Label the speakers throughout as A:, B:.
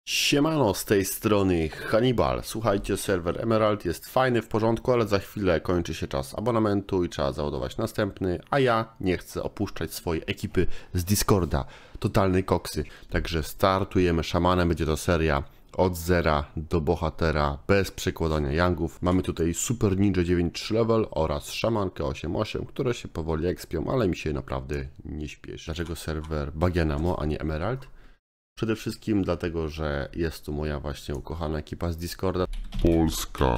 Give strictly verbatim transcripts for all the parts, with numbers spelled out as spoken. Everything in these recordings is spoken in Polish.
A: Siemano, z tej strony Hannibal. Słuchajcie, serwer Emerald jest fajny, w porządku, ale za chwilę kończy się czas abonamentu i trzeba załadować następny, a ja nie chcę opuszczać swojej ekipy z Discorda. Totalnej koksy. Także startujemy szamanem, będzie to seria od zera do bohatera, bez przekładania yangów. Mamy tutaj Super Ninja dziewięć trzy level oraz szamankę osiem osiem, które się powoli ekspią, ale mi się naprawdę nie śpieszy. Dlaczego serwer Bagianamo, a nie Emerald? Przede wszystkim dlatego, że jest tu moja właśnie ukochana ekipa z Discorda.
B: Polska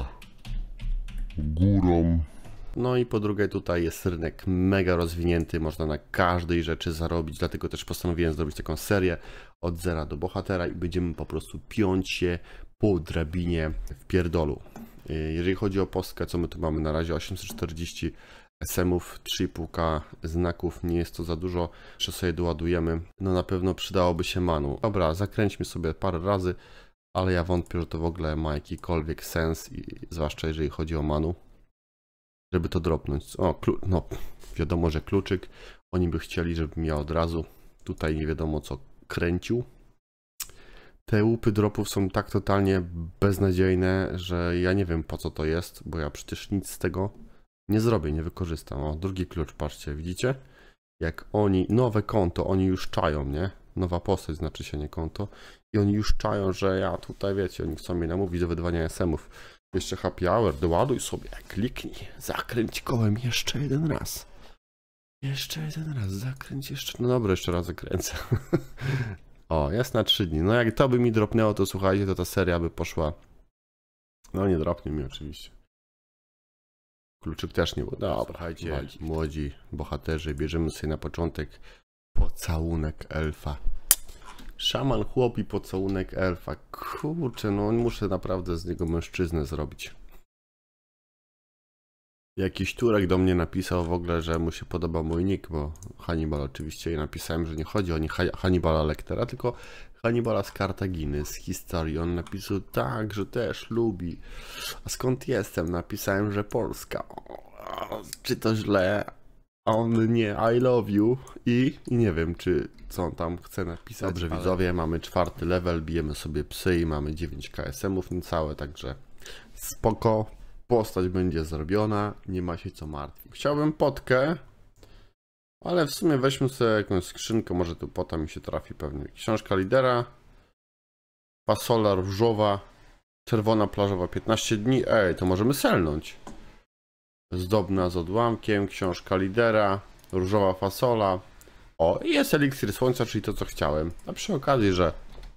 B: górą.
A: No i po drugie tutaj jest rynek mega rozwinięty, można na każdej rzeczy zarobić, dlatego też postanowiłem zrobić taką serię od zera do bohatera i będziemy po prostu piąć się po drabinie w pierdolu. Jeżeli chodzi o postkę, co my tu mamy na razie, osiemset czterdzieści S M-ów, trzy i pół K znaków, nie jest to za dużo, jeszcze sobie doładujemy, no na pewno przydałoby się manu. Dobra, zakręćmy sobie parę razy, ale ja wątpię, że to w ogóle ma jakikolwiek sens, i zwłaszcza jeżeli chodzi o manu, żeby to dropnąć. O, klu no wiadomo, że kluczyk, oni by chcieli, żebym ja od razu tutaj nie wiadomo co kręcił. Te łupy dropów są tak totalnie beznadziejne, że ja nie wiem po co to jest, bo ja przecież nic z tego nie zrobię, nie wykorzystam. O, drugi klucz, patrzcie, widzicie? Jak oni, nowe konto, oni już czają, nie? Nowa postać znaczy się, nie konto. I oni już czają, że ja tutaj, wiecie, oni chcą mnie namówić do wydawania S M-ów. Jeszcze happy hour, doładuj sobie, kliknij, zakręć kołem jeszcze jeden raz. Jeszcze jeden raz, zakręć jeszcze, no dobra, jeszcze raz zakręcę. O, jest na trzy dni. No jak to by mi dropnęło, to słuchajcie, to ta seria by poszła. No nie dropnie mi oczywiście. Kluczyk też nie był. Dobra, słuchajcie, młodzi bohaterzy, bierzemy sobie na początek pocałunek elfa. Szaman chłop i pocałunek elfa. Kurczę, no muszę naprawdę z niego mężczyznę zrobić. Jakiś Turek do mnie napisał w ogóle, że mu się podoba mój nick, bo Hannibal oczywiście, i napisałem, że nie chodzi o nie Hannibala Lectera, tylko Hannibala z Kartaginy, z historii. On napisał tak, że też lubi. A skąd jestem? Napisałem, że Polska. O, czy to źle? A on nie, I love you. I, i nie wiem, czy co on tam chce napisać. Dobrze, ale... widzowie, mamy czwarty level, bijemy sobie psy i mamy dziewięć K S M-ów niecałe, także spoko. Postać będzie zrobiona, nie ma się co martwić. Chciałbym potkę, ale w sumie weźmy sobie jakąś skrzynkę, może tu pota mi się trafi pewnie. Książka lidera, fasola różowa, czerwona plażowa piętnaście dni. Ej, to możemy selnąć. Zdobna z odłamkiem, książka lidera, różowa fasola. O, i jest eliksir słońca, czyli to co chciałem. A przy okazji, że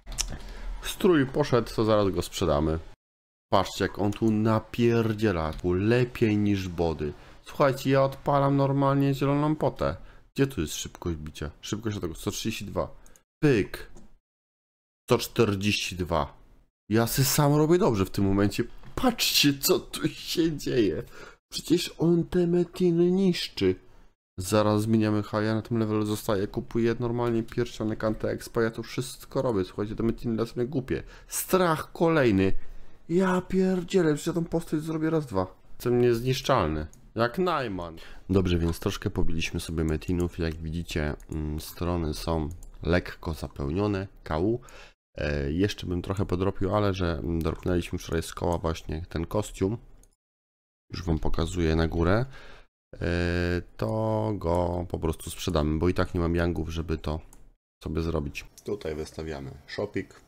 A: strój poszedł, to zaraz go sprzedamy. Patrzcie, jak on tu napierdziela, tu lepiej niż body. Słuchajcie, ja odpalam normalnie zieloną potę. Gdzie tu jest szybkość bicia? Szybkość tego sto trzydzieści dwa. Pyk. sto czterdzieści dwa. Ja se sam robię dobrze w tym momencie. Patrzcie, co tu się dzieje. Przecież on te metiny niszczy. Zaraz zmieniamy haja, na tym levelu zostaje. Kupuję normalnie pierścionek anty-expo. Ja to wszystko robię. Słuchajcie, te metiny dla sobie głupie. Strach kolejny. Ja pierdzielę, przecież ja tą postać zrobię raz, dwa. Jestem niezniszczalny. Jak Najman. Dobrze, więc troszkę pobiliśmy sobie metinów. Jak widzicie, strony są lekko zapełnione. K U. E, jeszcze bym trochę podropił, ale że dropnęliśmy wczoraj z koła właśnie ten kostium. Już wam pokazuję na górę. E, to go po prostu sprzedamy, bo i tak nie mam yangów, żeby to sobie zrobić. Tutaj wystawiamy shopik.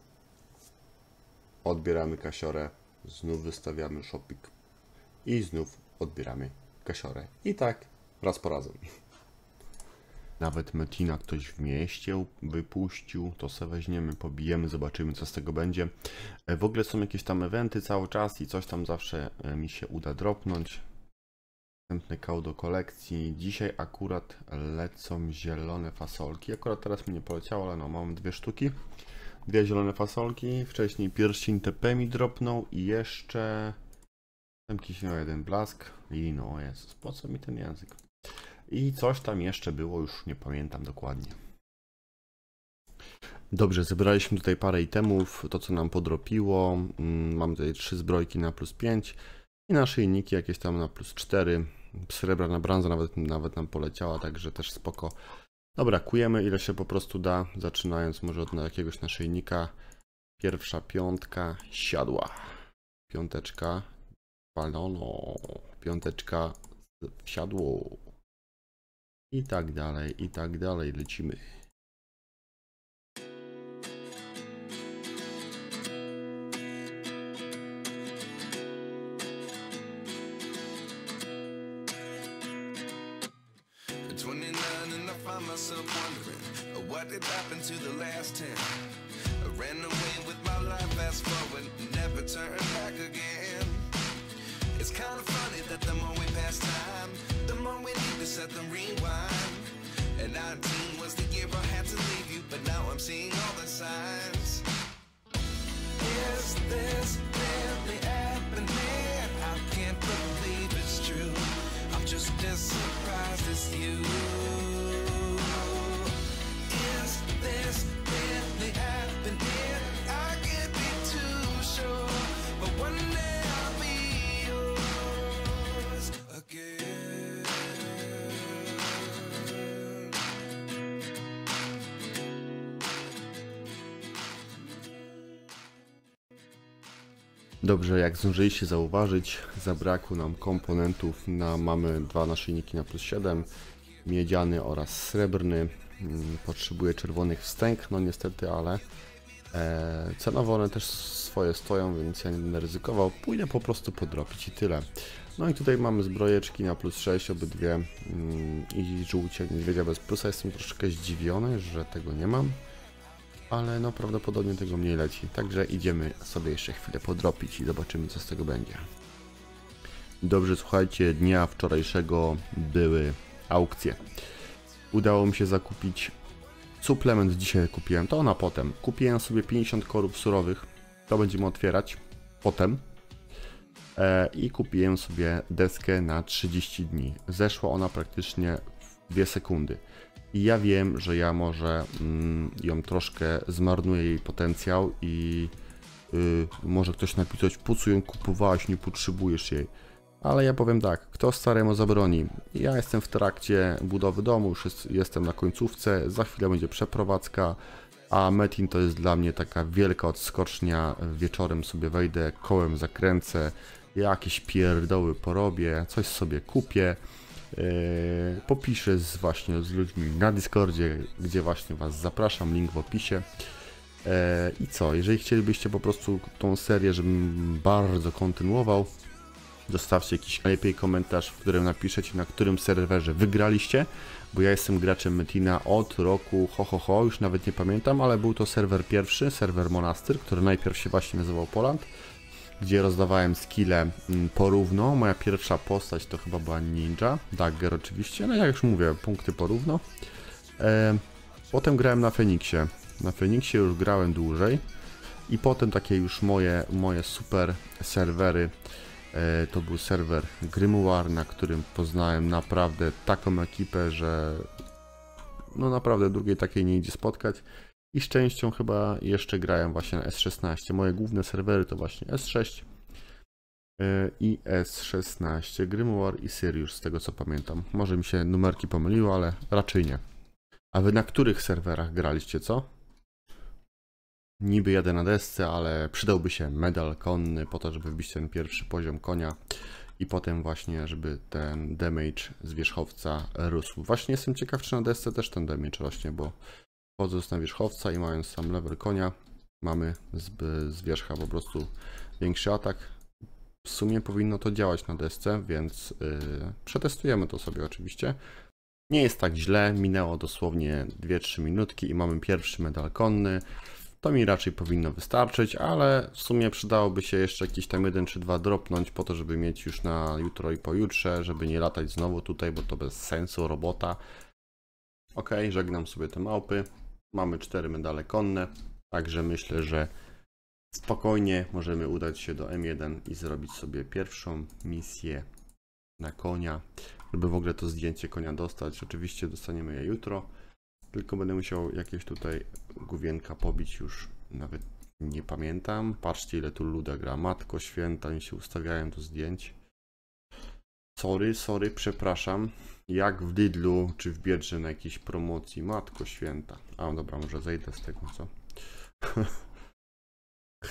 A: Odbieramy kasiorę, znów wystawiamy shopik i znów odbieramy kasiorę. I tak raz po razem. Nawet metina ktoś w mieście wypuścił, to se weźmiemy, pobijemy, zobaczymy co z tego będzie. W ogóle są jakieś tam eventy cały czas i coś tam zawsze mi się uda dropnąć. Następny kał do kolekcji. Dzisiaj akurat lecą zielone fasolki. Akurat teraz mi nie poleciało, ale no mam dwie sztuki. Dwie zielone fasolki, wcześniej pierścień T P mi dropnął i jeszcze tam jakiś miał jeden blask i no Jezus, po co mi ten język? I coś tam jeszcze było, już nie pamiętam dokładnie. Dobrze, zebraliśmy tutaj parę itemów, to co nam podropiło. Mamy tutaj trzy zbrojki na plus pięć i naszyjniki jakieś tam na plus cztery. Srebrna branza nawet, nawet nam poleciała, także też spoko. Dobra, kujemy ile się po prostu da, zaczynając może od jakiegoś naszyjnika. Pierwsza piątka siadła. Piąteczka walono. Piąteczka wsiadło. I tak dalej, i tak dalej. Lecimy.
B: twenty-nine and I find myself wondering uh, what did happen to the last ten. I ran away with my life, fast forward, never turn back again. It's kind of funny that the more we pass time, the more we need to set them rewind. And nineteen was the year I had to leave you, but now I'm seeing all the signs. Is this really happening? I can't believe it's true. I'm just as surprised as you. Is this really happening? I can't be too sure, but one day I'll be yours again.
A: Dobrze, jak zdążyliście zauważyć, zabrakło nam komponentów. Na, mamy dwa naszyjniki na plus siedem, miedziany oraz srebrny. Potrzebuję czerwonych wstęg, no niestety, ale e, cenowo one też swoje stoją, więc ja nie będę ryzykował. Pójdę po prostu podrobić i tyle. No i tutaj mamy zbrojeczki na plus sześć, obydwie mm, i żółcie niedźwiedzia bez plusa. Jestem troszeczkę zdziwiony, że tego nie mam. Ale no prawdopodobnie tego mniej leci, także idziemy sobie jeszcze chwilę podrobić i zobaczymy, co z tego będzie. Dobrze, słuchajcie, dnia wczorajszego były aukcje. Udało mi się zakupić suplement, dzisiaj kupiłem, to na potem. Kupiłem sobie pięćdziesiąt korów surowych, to będziemy otwierać potem. E, I kupiłem sobie deskę na trzydzieści dni. Zeszła ona praktycznie w dwie sekundy. I ja wiem, że ja może mm, ją troszkę zmarnuję jej potencjał i y, może ktoś napisać, po co ją kupowałeś, nie potrzebujesz jej. Ale ja powiem tak, kto staremu zabroni. Ja jestem w trakcie budowy domu, już jest, jestem na końcówce, za chwilę będzie przeprowadzka, a Metin to jest dla mnie taka wielka odskocznia. Wieczorem sobie wejdę, kołem zakręcę, jakieś pierdoły porobię, coś sobie kupię. Yy, popiszę z, właśnie z ludźmi na Discordzie, gdzie właśnie Was zapraszam, link w opisie. Yy, I co, jeżeli chcielibyście po prostu tą serię, żebym bardzo kontynuował, zostawcie jakiś najlepiej komentarz, w którym napiszecie, na którym serwerze wygraliście, bo ja jestem graczem Metina od roku ho ho ho, już nawet nie pamiętam, ale był to serwer pierwszy, serwer Monastyr, który najpierw się właśnie nazywał Poland, gdzie rozdawałem skille porówno. Moja pierwsza postać to chyba była Ninja, Dagger oczywiście, no jak już mówię, punkty porówno. E, potem grałem na Feniksie, na Feniksie już grałem dłużej i potem takie już moje, moje super serwery, e, to był serwer Grimoire, na którym poznałem naprawdę taką ekipę, że no naprawdę drugiej takiej nie idzie spotkać. I z częścią chyba jeszcze grałem właśnie na S szesnaście. Moje główne serwery to właśnie S sześć i S szesnaście. Grimoire i Sirius, z tego co pamiętam. Może mi się numerki pomyliły, ale raczej nie. A wy na których serwerach graliście, co? Niby jadę na desce, ale przydałby się medal konny po to, żeby wbić ten pierwszy poziom konia. I potem właśnie, żeby ten damage z wierzchowca rósł. Właśnie jestem ciekaw, czy na desce też ten damage rośnie, bo wchodząc na wierzchowca i mając sam level konia, mamy z, z wierzcha po prostu większy atak. W sumie powinno to działać na desce, więc yy, przetestujemy to sobie oczywiście. Nie jest tak źle, minęło dosłownie dwie trzy minutki i mamy pierwszy medal konny. To mi raczej powinno wystarczyć, ale w sumie przydałoby się jeszcze jakiś tam jeden czy dwa dropnąć po to, żeby mieć już na jutro i pojutrze, żeby nie latać znowu tutaj, bo to bez sensu, robota. Ok, żegnam sobie te małpy. Mamy cztery medale konne, także myślę, że spokojnie możemy udać się do M jeden i zrobić sobie pierwszą misję na konia, żeby w ogóle to zdjęcie konia dostać. Oczywiście dostaniemy je jutro, tylko będę musiał jakieś tutaj główienka pobić, już nawet nie pamiętam. Patrzcie, ile tu luda gra, matko święta, oni się ustawiają do zdjęć. Sorry, sorry, przepraszam. Jak w Lidlu czy w Biedrze na jakiejś promocji, matko święta. A dobra, może zejdę z tego, co?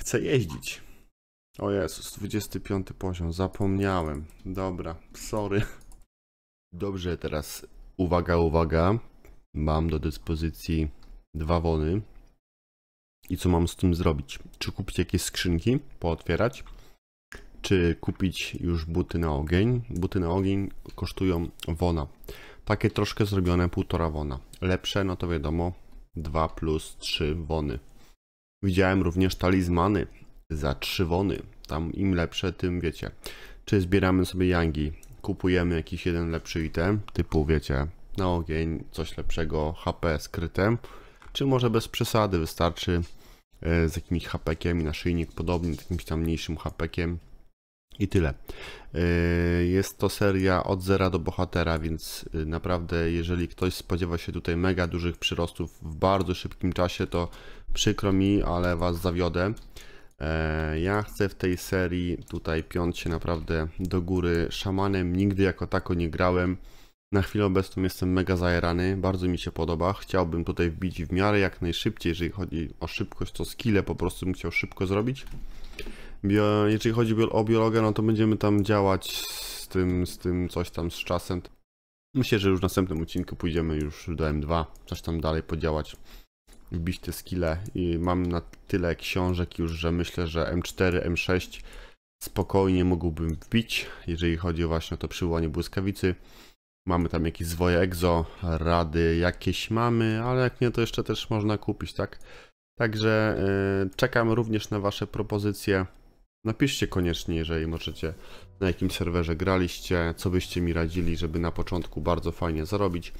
A: chcę jeździć. O Jezus, dwudziesty piąty poziom, zapomniałem. Dobra, sorry. Dobrze, teraz uwaga, uwaga. Mam do dyspozycji dwa wony. I co mam z tym zrobić? Czy kupić jakieś skrzynki, pootwierać? Czy kupić już buty na ogień? Buty na ogień kosztują wona. Takie troszkę zrobione, półtora wona. Lepsze, no to wiadomo, dwa plus trzy wony. Widziałem również talizmany za trzy wony. Tam im lepsze, tym wiecie. Czy zbieramy sobie yangi, kupujemy jakiś jeden lepszy item, typu wiecie, na ogień, coś lepszego, H P skryte. Czy może bez przesady, wystarczy z jakimś hapekiem i naszyjnik podobny, z jakimś tam mniejszym hapekiem. I tyle. Jest to seria od zera do bohatera, więc naprawdę jeżeli ktoś spodziewa się tutaj mega dużych przyrostów w bardzo szybkim czasie, to przykro mi, ale was zawiodę. Ja chcę w tej serii tutaj piąć się naprawdę do góry szamanem. Nigdy jako tako nie grałem. Na chwilę obecną jestem mega zajarany, bardzo mi się podoba. Chciałbym tutaj wbić w miarę jak najszybciej, jeżeli chodzi o szybkość, to skille po prostu bym chciał szybko zrobić. Bio, jeżeli chodzi o biologię, no to będziemy tam działać z tym, z tym coś tam z czasem. Myślę, że już w następnym odcinku pójdziemy już do M dwa, coś tam dalej podziałać, wbić te skille i mam na tyle książek już, że myślę, że M cztery, M sześć spokojnie mógłbym wbić, jeżeli chodzi właśnie o to przywołanie błyskawicy. Mamy tam jakieś zwoje egzo, rady jakieś mamy, ale jak nie, to jeszcze też można kupić, tak? Także yy, czekam również na wasze propozycje. Napiszcie koniecznie, jeżeli możecie, na jakim serwerze graliście, co byście mi radzili, żeby na początku bardzo fajnie zarobić.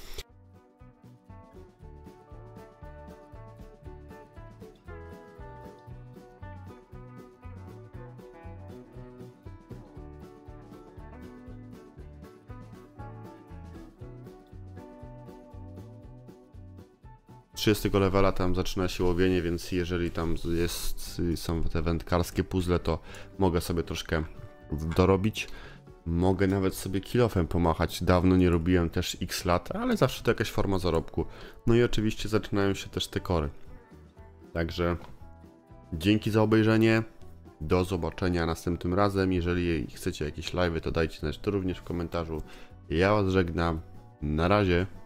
A: trzydziestego levela tam zaczyna się łowienie, więc jeżeli tam jest, są te wędkarskie puzzle, to mogę sobie troszkę dorobić. Mogę nawet sobie kilofem pomachać. Dawno nie robiłem też x lat, ale zawsze to jakaś forma zarobku. No i oczywiście zaczynają się też te kory. Także dzięki za obejrzenie. Do zobaczenia następnym razem. Jeżeli chcecie jakieś live'y, to dajcie znać to również w komentarzu. Ja was żegnam. Na razie.